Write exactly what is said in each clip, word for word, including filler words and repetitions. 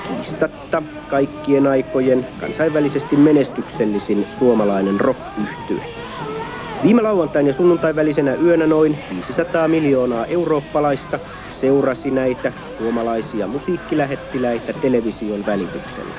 kiistatta kaikkien aikojen kansainvälisesti menestyksellisin suomalainen rock-yhtye. Viime lauantain ja sunnuntain välisenä yönä noin viisisataa miljoonaa eurooppalaista seurasi näitä suomalaisia musiikkilähettiläitä television välityksellä.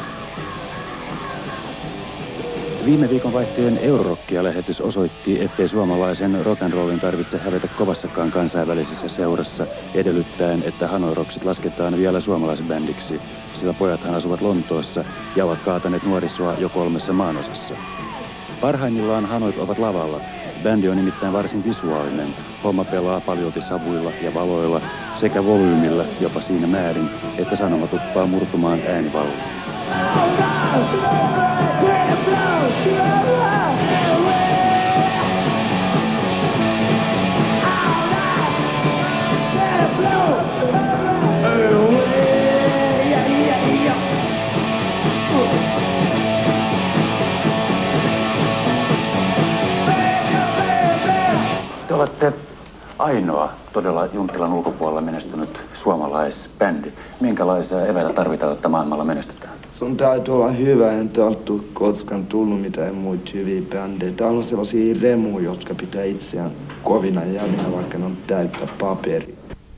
Viime viikon vaihteen Eurorockia-lähetys osoitti, ettei suomalaisen rock'n'rollin tarvitse hävetä kovassakaan kansainvälisessä seurassa edellyttäen, että Hanoi Rocksit lasketaan vielä suomalaisbändiksi, sillä pojathan asuvat Lontoossa ja ovat kaataneet nuorisoa jo kolmessa maanosassa. Parhaimmillaan Hanoit ovat lavalla. Bändi on nimittäin varsin visuaalinen. Homma pelaa paljolti savuilla ja valoilla sekä volyymilla jopa siinä määrin, että sanoma tuppaa murtumaan äänivalliin. Te olette ainoa todella Junttilan ulkopuolella menestynyt suomalaisbändi. Minkälaisia eväitä tarvitaan, että maailmalla menestytään? Sun täytyy olla hyvä, en ole koskaan tullut mitään muita hyviä bändejä. Täällä on sellaisia remuja, jotka pitää itseään kovina jävinä, vaikka ne on täyttä paperia.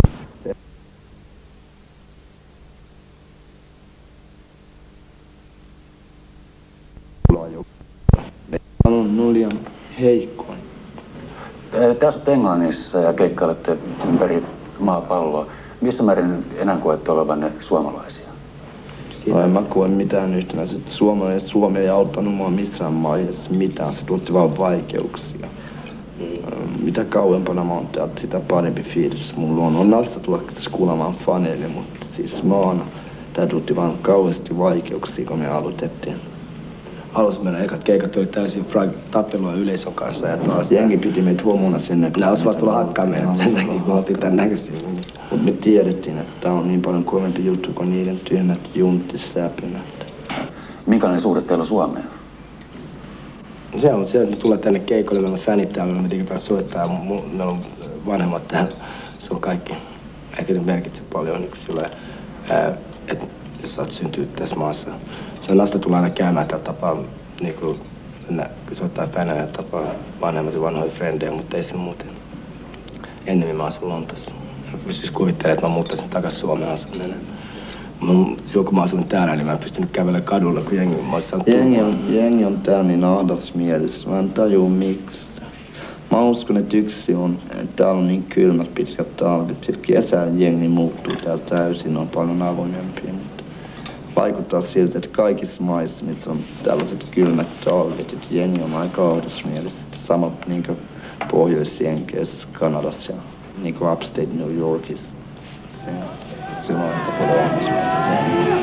Ne on liian heikkoa. Te asutte Englannissa ja keikkailette ympäri maapalloa. Missä määrin enää koette olevanne suomalaisia? No en mä koe mitään yhtenäisyyttä. Suomi, Suomi ei auttanut mua missään vaiheessa mitään. Se tuotti vaan vaikeuksia. Mm. Mitä kauempana mä oon täältä, sitä parempi fiilis. Mulla on onnasta tulla kuulemaan faneille, mutta siis mä oon, tää tuotti vaan kauheasti vaikeuksia, kun me aloitettiin. Alussa meidän ekat keikat oli täysin tappelua yleisön kanssa ja taas... Jengi piti meitä huomuna sinne. Nää olisi vaan tulla hakkaa meidän sen takia, kun oltiin tän näköisiä. Mutta me tiedettiin, että tää on niin paljon kovempi juttu kuin niiden tyhmät junttisäpinät. Minkälainen suhde teillä on Suomeen? Se on se, että me tulee tänne keikoille, meillä on fänit täällä, me tietenkin taas soittaa, meillä on vanhemmat täällä. Se on kaikki. Ehkä ne merkitsee paljon niin sillä, että jos sä oot syntynyt tässä maassa. Se on Asta tulee aina käymään tällä tapaa, niin kuin soittaa fänejä, tapaa vanhemmat ja vanhoja frendejä, mutta ei se muuten. Ennemmin mä asun Lontoossa. Mä pystyis kuvittelemaan, että mä muuttaisin takas Suomeen asuneen. Silloin kun mä asun täällä, niin mä en pystynyt kävelemään kadulla, kun jengi mä oon jengi on, jengi on täällä niin ahdasmielessä. Mä en tajua miksi. Mä uskon, että yksi on, että täällä on niin kylmät pitkät talvet. Sitten kesällä jengi muuttuu täällä täysin, on paljon avoimempia. Mutta vaikuttaa siltä, että kaikissa maissa, missä on tällaiset kylmät talvet, että jengi on aika ahdasmielessä. Sama niin kuin Pohjois-Jenkeissä, Kanadassa ja niin kuin upstate New Yorkissa. Se, se on aika paljon ahdasmielessä.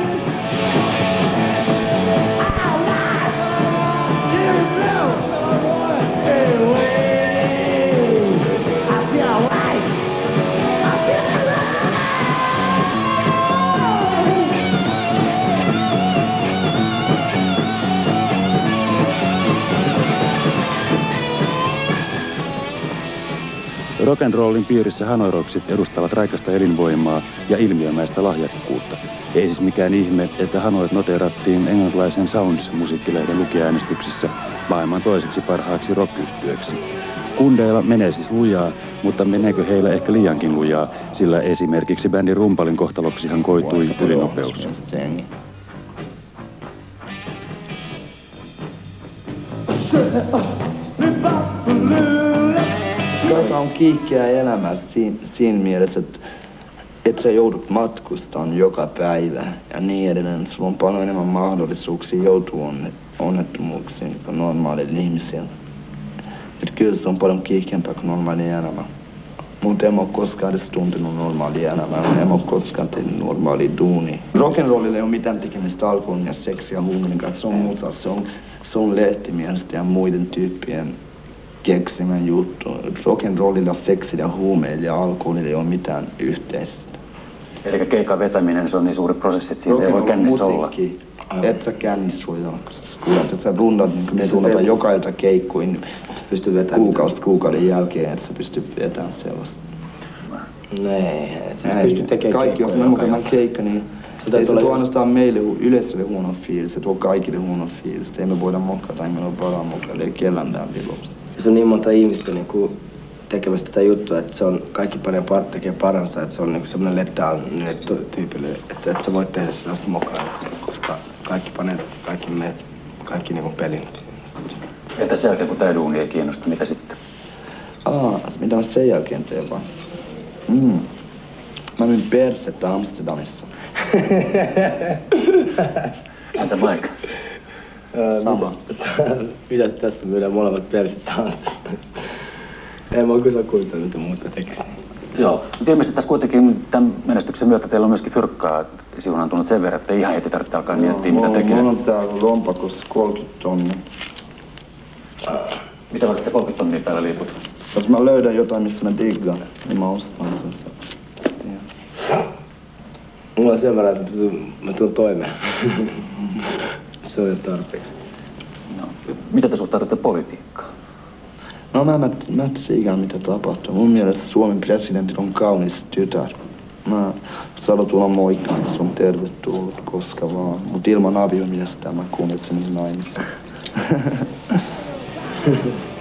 Rock'n'rollin piirissä Hanoi Rocksit edustavat raikasta elinvoimaa ja ilmiömäistä lahjakkuutta. Ei siis mikään ihme, että Hanoit noteerattiin englantilaisen Sounds-musiikkilehden lukiäänestyksessä maailman toiseksi parhaaksi rock-yhtyeeksi. Kundeilla menee siis lujaa, mutta meneekö heillä ehkä liiankin lujaa, sillä esimerkiksi bändin rumpalin kohtaloksihan koitui ylinopeus. Tämä on kiihkeä elämässä siinä, siinä mielessä, että et sä joudut matkustamaan joka päivä ja niin edelleen. Sulla on paljon enemmän mahdollisuuksia joutua onnettomuuksiin kuin normaalilla ihmisillä. Et kyllä se on paljon kiihkeämpää kuin normaali elämä. Mutta en mä ole koskaan edes tuntenut normaalia elämää. En mä ole koskaan tehnyt normaalia duunia. Rock'n'rollilla ei ole mitään tekemistä alkoholin ja seksi ja huumerin kanssa. Se on muuta. Se on, se on lehtimiestä ja muiden tyyppien keksimän juttu. Rock'n'rollilla, seksillä ja huumeilla ja alkoholilla ei ole mitään yhteistä. Eli keikan vetäminen, se on niin suuri prosessi, että siitä ei voi kännissä olla. Et sä kännissä voi olla, kun sä kuulet, että sä rundat, niin me runnataan joka ilta keikkuin kuukausi kuukauden jälkeen, että sä pystyt vetämään sellaista. Nee, et sä pysty tekemään kaikki, jos mä mukaan keikka, niin Ei se tuo ainoastaan meille yleisölle huono fiilis, se tuo kaikille huono fiilis. Ei me voida mokata, ei meillä ole varaa mokata, ei kellään täällä vilosta. Siis on niin monta ihmistä niinku tekemässä tätä juttua, että se on kaikki paljon par- tekee paransa, että se on niinku semmoinen letdown niille tyypille, että et sä voit tehdä sellaista mokaa, koska kaikki panee, kaikki me, kaikki niinku pelin. Entä sen jälkeen, kun tää duuni ei kiinnosta, mitä sitten? Aa, mitä mä sen jälkeen teen vaan? Mm. Mä myin persettä Amsterdamissa. Entä Mike? Sama. Mitäs tässä myydään molemmat persettä Amsterdamissa? Ei mä oikein saa kuvitella, mitä muuta tekisi. Joo, mutta ilmeisesti tässä kuitenkin tämän menestyksen myötä teillä on myöskin fyrkkaa siunantunut sen verran, että ihan heti tarvitse alkaa no, miettiä, mitä tekee. Mulla on täällä lompakossa kolmekymmentä tonnia. Mitä vaikka kolmekymmentä tonnia päällä liiput? Jos mä löydän jotain, missä mä diggaan, niin mä ostan sen. Yeah. Mulla on sen verran, että mä tuun toimeen. Se on jo tarpeeksi. No, mitä te suhtaudutte politiikkaan? No mä en mä tiedä mitä tapahtuu. Mun mielestä Suomen presidentillä on kaunis tytär. Mä saadaan tulla moikkaan, jos on tervetullut koska vaan. Mut ilman aviomiestä mä kuunnelsen naimissa.